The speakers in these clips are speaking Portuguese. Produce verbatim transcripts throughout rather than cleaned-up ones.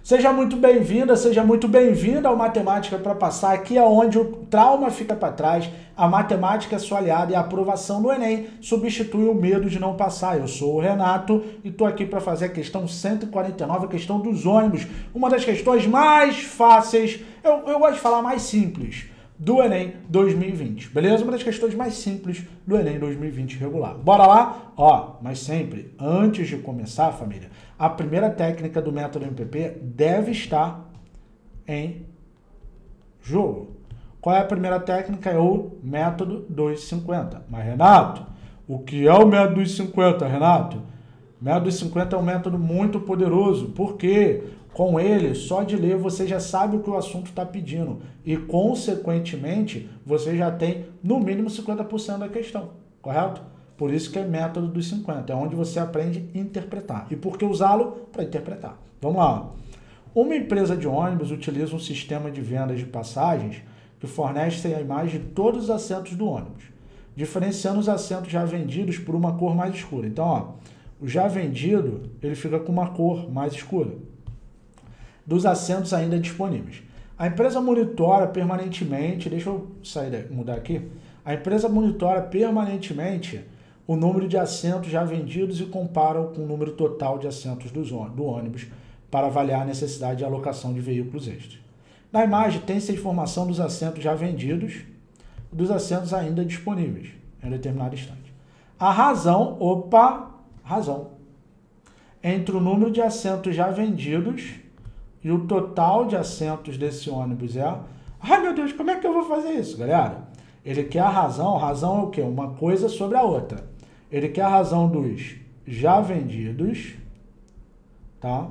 Seja muito bem-vinda, seja muito bem-vinda ao Matemática para Passar, aqui é onde o trauma fica para trás, a matemática é sua aliada e a aprovação do Enem substitui o medo de não passar. Eu sou o Renato e estou aqui para fazer a questão cento e quarenta e nove, a questão dos ônibus, uma das questões mais fáceis, eu, eu gosto de falar mais simples, do Enem dois mil e vinte, beleza? Uma das questões mais simples do Enem dois mil e vinte regular. Bora lá? Ó, mas sempre, antes de começar, família, a primeira técnica do método M P P deve estar em jogo. Qual é a primeira técnica? É o método duzentos e cinquenta. Mas, Renato, o que é o método duzentos e cinquenta, Renato? O método duzentos e cinquenta é um método muito poderoso, porque com ele, só de ler, você já sabe o que o assunto está pedindo e, consequentemente, você já tem, no mínimo, cinquenta por cento da questão, correto? Por isso que é método dos cinquenta, é onde você aprende a interpretar. E por que usá-lo? Para interpretar. Vamos lá. Uma empresa de ônibus utiliza um sistema de vendas de passagens que fornece a imagem de todos os assentos do ônibus, diferenciando os assentos já vendidos por uma cor mais escura. Então, ó, o já vendido, ele fica com uma cor mais escura, dos assentos ainda disponíveis. A empresa monitora permanentemente, deixa eu sair, mudar aqui, a empresa monitora permanentemente o número de assentos já vendidos e compara com o número total de assentos do ônibus para avaliar a necessidade de alocação de veículos extras. Na imagem tem-se a informação dos assentos já vendidos e dos assentos ainda disponíveis em determinado instante. A razão, opa, razão, entre o número de assentos já vendidos e o total de assentos desse ônibus é... Ai, meu Deus, como é que eu vou fazer isso, galera? Ele quer a razão, razão é o quê? Uma coisa sobre a outra. Ele quer a razão dos já vendidos, tá?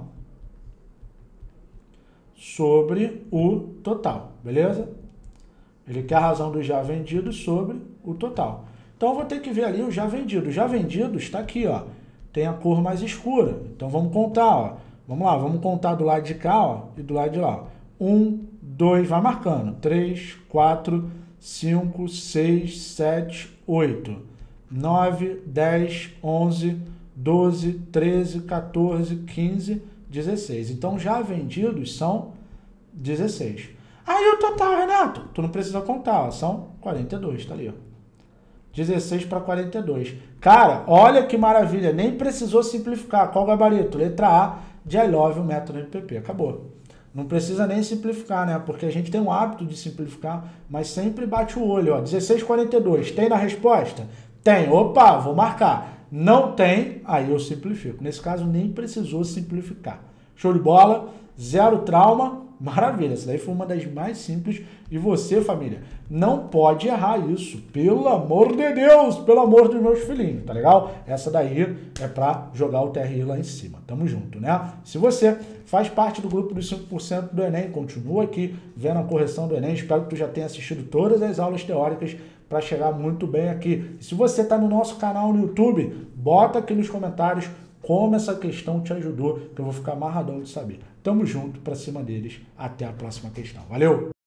Sobre o total, beleza? Ele quer a razão dos já vendidos sobre o total. Então, eu vou ter que ver ali o já vendido. O já vendido está aqui, ó. Tem a cor mais escura. Então, vamos contar, ó. Vamos lá, vamos contar do lado de cá, ó, e do lado de lá. Um, dois, vai marcando. Três, quatro, cinco, seis, sete, oito. nove, dez, onze, doze, treze, quatorze, quinze, dezesseis. Então, já vendidos são dezesseis. Aí o total, Renato, tu não precisa contar, ó, são quarenta e dois, tá ali, ó. dezesseis para quarenta e dois. Cara, olha que maravilha, nem precisou simplificar. Qual o gabarito? Letra A de I love o método M P P. Acabou. Não precisa nem simplificar, né? Porque a gente tem um hábito de simplificar, mas sempre bate o olho, ó. dezesseis, quarenta e dois. Tem na resposta? Tem. Opa, vou marcar. Não tem, aí eu simplifico. Nesse caso, nem precisou simplificar. Show de bola, zero trauma, maravilha. Essa daí foi uma das mais simples. E você, família, não pode errar isso. Pelo amor de Deus, pelo amor dos meus filhinhos, tá legal? Essa daí é pra jogar o T R I lá em cima. Tamo junto, né? Se você faz parte do grupo dos cinco por cento do Enem, continua aqui vendo a correção do Enem. Espero que tu já tenha assistido todas as aulas teóricas para chegar muito bem aqui. E se você está no nosso canal no YouTube, bota aqui nos comentários como essa questão te ajudou, que eu vou ficar amarradão de saber. Tamo junto, para cima deles. Até a próxima questão. Valeu!